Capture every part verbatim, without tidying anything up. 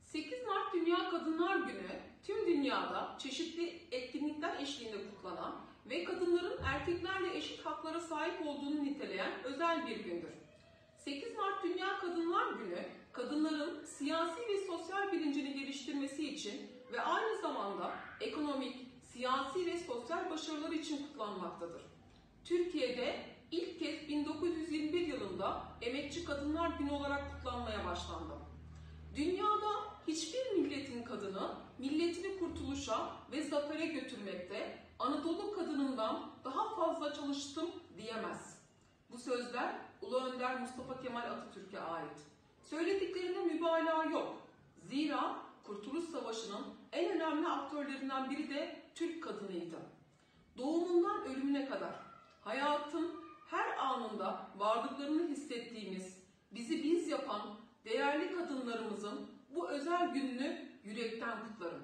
sekiz Mart Dünya Kadınlar Günü tüm dünyada çeşitli etkinlikler eşliğinde kutlanan ve kadınların erkeklerle eşit haklara sahip olduğunu niteleyen özel bir gündür. sekiz Mart Dünya Kadınlar Günü, kadınların siyasi ve sosyal bilincini geliştirmesi için ve aynı zamanda ekonomik, siyasi ve sosyal başarıları için kutlanmaktadır. Türkiye'de ilk kez bin dokuz yüz yirmi bir yılında Emekçi Kadınlar Günü olarak kutlanmaya başlandı. Dünyada hiçbir milletin kadını milletini kurtuluşa ve zafere götürmekte Anadolu kadınından daha fazla çalıştım diyemez. Bu sözler Ulu Önder Mustafa Kemal Atatürk'e ait. Söylediklerine mübalağa yok. Zira Kurtuluş Savaşı'nın en önemli aktörlerinden biri de Türk kadınıydı. Doğumundan ölümüne kadar hayatın her anında varlıklarını hissettiğimiz, bizi biz yapan değerli kadınlarımızın bu özel gününü yürekten kutlarım.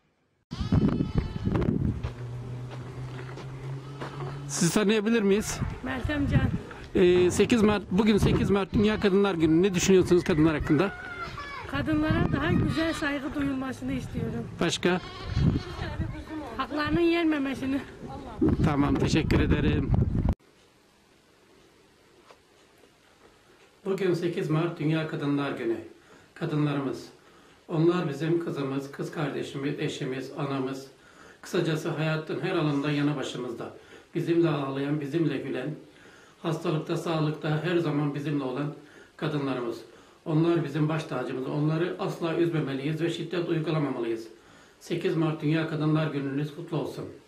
Sizi tanıyabilir miyiz? Meltem Can. Ee, sekiz Mart, bugün sekiz Mart Dünya Kadınlar Günü. Ne düşünüyorsunuz kadınlar hakkında? Kadınlara daha güzel saygı duyulmasını istiyorum. Başka? Haklarının yenmemesini. Tamam, teşekkür ederim. Bugün sekiz Mart Dünya Kadınlar Günü. Kadınlarımız. Onlar bizim kızımız, kız kardeşimiz, eşimiz, anamız. Kısacası hayatın her alanında yanı başımızda. Bizimle ağlayan, bizimle gülen, hastalıkta, sağlıkta her zaman bizimle olan kadınlarımız. Onlar bizim baş tacımız. Onları asla üzmemeliyiz ve şiddet uygulamamalıyız. sekiz Mart Dünya Kadınlar Gününüz kutlu olsun.